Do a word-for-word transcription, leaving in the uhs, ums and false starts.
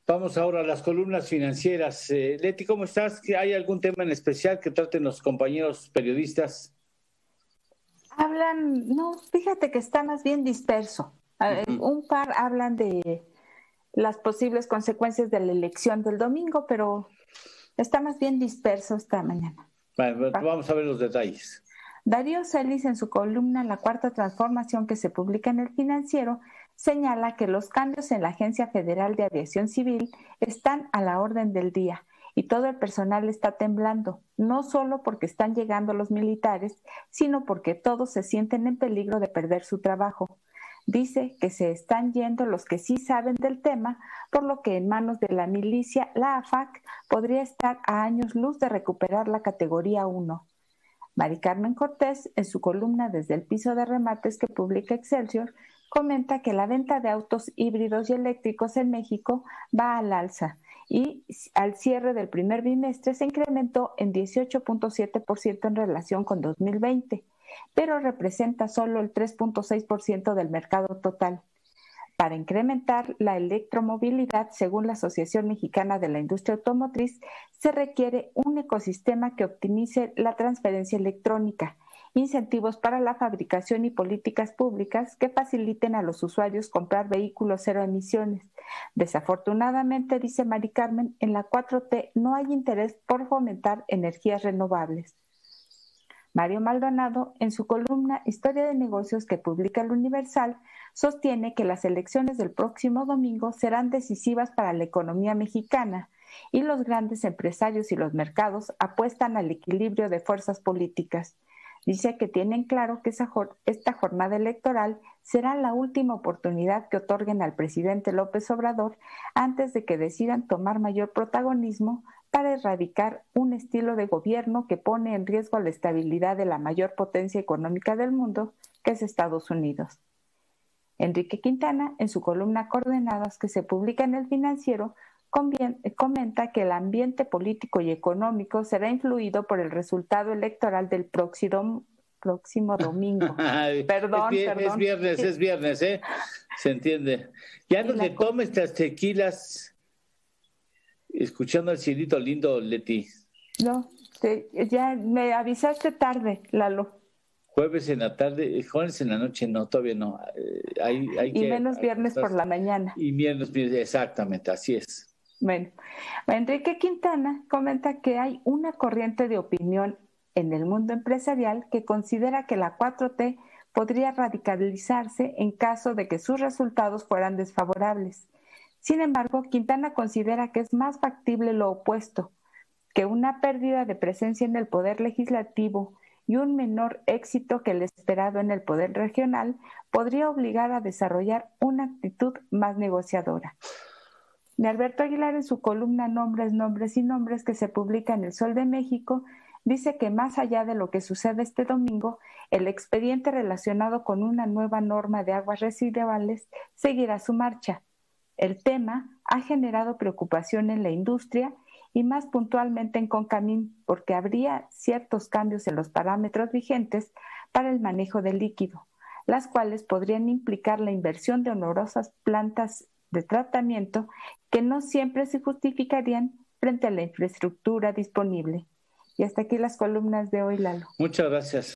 Vamos ahora a las columnas financieras. Eh, Leti, ¿cómo estás? ¿Hay algún tema en especial que traten los compañeros periodistas? Hablan, no, fíjate que está más bien disperso. Uh-huh. Un par hablan de las posibles consecuencias de la elección del domingo, pero está más bien disperso esta mañana. Bueno, vamos a ver los detalles. Darío Celis, en su columna La Cuarta Transformación, que se publica en El Financiero, señala que los cambios en la Agencia Federal de Aviación Civil están a la orden del día y todo el personal está temblando, no solo porque están llegando los militares, sino porque todos se sienten en peligro de perder su trabajo. Dice que se están yendo los que sí saben del tema, por lo que en manos de la milicia, la A F A C podría estar a años luz de recuperar la categoría uno. Mari Carmen Cortés, en su columna Desde el piso de remates que publica Excelsior, comenta que la venta de autos híbridos y eléctricos en México va al alza y al cierre del primer bimestre se incrementó en dieciocho punto siete por ciento en relación con dos mil veinte, pero representa solo el tres punto seis por ciento del mercado total. Para incrementar la electromovilidad, según la Asociación Mexicana de la Industria Automotriz, se requiere un ecosistema que optimice la transferencia electrónica, incentivos para la fabricación y políticas públicas que faciliten a los usuarios comprar vehículos cero emisiones. Desafortunadamente, dice Mari Carmen, en la cuatro T no hay interés por fomentar energías renovables. Mario Maldonado, en su columna Historia de Negocios que publica El Universal, sostiene que las elecciones del próximo domingo serán decisivas para la economía mexicana y los grandes empresarios y los mercados apuestan al equilibrio de fuerzas políticas. Dice que tienen claro que esa, esta jornada electoral será la última oportunidad que otorguen al presidente López Obrador antes de que decidan tomar mayor protagonismo para erradicar un estilo de gobierno que pone en riesgo la estabilidad de la mayor potencia económica del mundo, que es Estados Unidos. Enrique Quintana, en su columna Coordenadas, que se publica en El Financiero, comenta que el ambiente político y económico será influido por el resultado electoral del próximo, próximo domingo. Perdón, es, perdón. Es viernes, es viernes, ¿eh? Se entiende. Ya no te co- tomes estas tequilas escuchando al cielito lindo, Leti. No, te, ya me avisaste tarde, Lalo. Jueves en la tarde, jueves en la noche, no, todavía no. Eh, hay, hay y que, menos viernes por la mañana. Y viernes, exactamente, así es. Bueno, Enrique Quintana comenta que hay una corriente de opinión en el mundo empresarial que considera que la cuatro T podría radicalizarse en caso de que sus resultados fueran desfavorables. Sin embargo, Quintana considera que es más factible lo opuesto, que una pérdida de presencia en el poder legislativo y un menor éxito que el esperado en el poder regional podría obligar a desarrollar una actitud más negociadora. Alberto Aguilar, en su columna Nombres, Nombres y Nombres, que se publica en El Sol de México, dice que más allá de lo que sucede este domingo, el expediente relacionado con una nueva norma de aguas residuales seguirá su marcha. El tema ha generado preocupación en la industria y más puntualmente en Concamín, porque habría ciertos cambios en los parámetros vigentes para el manejo del líquido, las cuales podrían implicar la inversión de onerosas plantas de tratamiento que no siempre se justificarían frente a la infraestructura disponible. Y hasta aquí las columnas de hoy, Lalo. Muchas gracias.